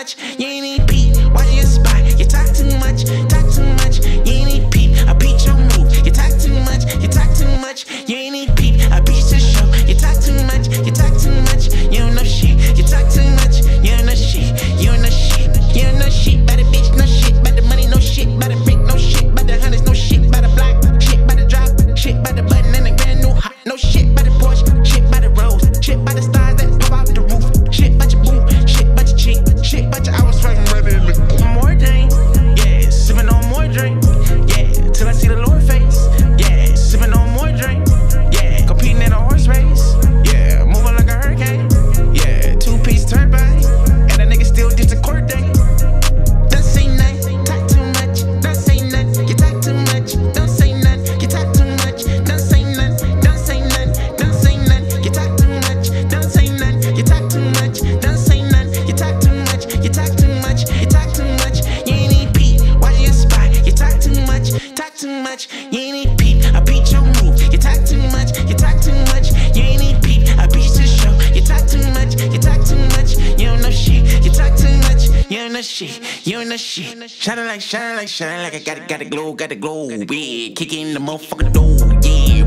much, you ain't even peep. Watch your spot, you talk too much, you ain't even peep. I beat your move, you talk too much, you ain't even peep. I beat your show, you talk too much, you don't know shit. You talk too much, you don't know shit, you don't know shit, you don't know shit. By the bitch, no shit, by the money, no shit, by the brick, no shit, by the hundreds, no shit, by the block, shit, by the drop, shit, by the button and the brand new hot, no shit, by the Porsche, shit, by the rose, shit, by the stars that pop out the roof, shit, by your boo, shit, by your chick, shit, by your hours fucking ready in the more drink, yeah, sipping on more drink, yeah, till I see the Lord face, yeah, sipping on more drink, yeah, competing in a horse race, yeah, moving like a hurricane, yeah, two-piece turbine, and a nigga still did the court day. Don't say nothing, talk too much, don't say nothing, you talk too much, don't say nothing, you talk too much, don't say nothing, don't say nothing, don't say nothing, you talk too much, don't say nothing, you talk too much, don't say nothing, you talk too much, you talk too much, you talk too much, you ain't even peep, watch your spot, you talk too much, you ain't even peep, I beat your move, you talk too much, you ain't even peep, I beat your show, you talk too much, you don't know shit, you talk too much, you don't know shit, you don't know shit. Shining like I got it glow, yeah, kicking the motherfucking door, yeah.